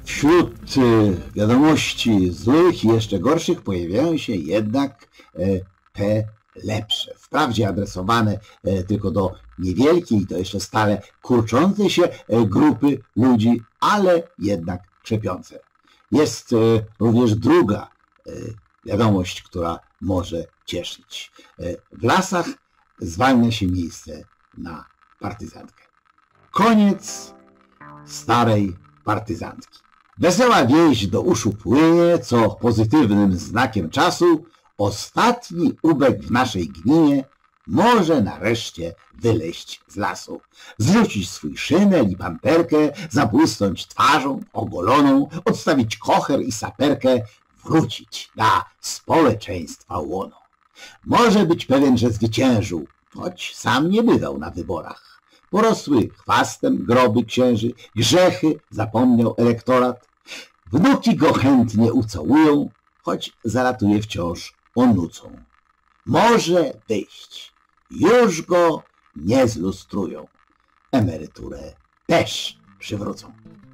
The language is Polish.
Wśród wiadomości złych i jeszcze gorszych pojawiają się jednak te lepsze. Wprawdzie adresowane tylko do niewielkiej, to jeszcze stale kurczącej się grupy ludzi, ale jednak krzepiące. Jest również druga wiadomość, która może cieszyć. W lasach zwalnia się miejsce na partyzantkę. Koniec starej partyzantki. Wesoła wieść do uszu płynie, co pozytywnym znakiem czasu ostatni ubek w naszej gminie może nareszcie wyleźć z lasu, zrzucić swój szynel i panterkę, zabłysnąć twarzą ogoloną, odstawić kocher i saperkę, wrócić na społeczeństwa łono. Może być pewien, że zwyciężył, choć sam nie bywał na wyborach. Porosły chwastem groby księży, grzechy zapomniał elektorat. Wnuki go chętnie ucałują, choć zalatuje wciąż onucą. Może wyjść, już go nie zlustrują. Emeryturę też przywrócą.